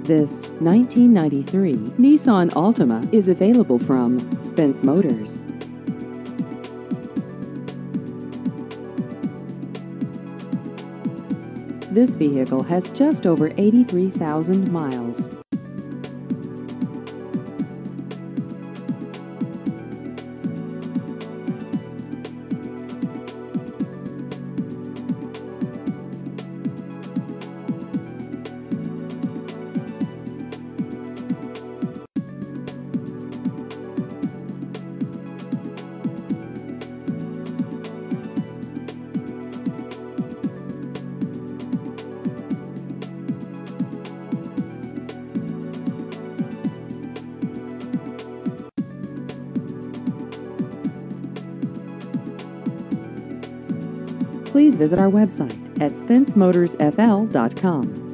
This 1993 Nissan Altima is available from Spence Motors. This vehicle has just over 83,000 miles. Please visit our website at SpenceMotorsFL.com.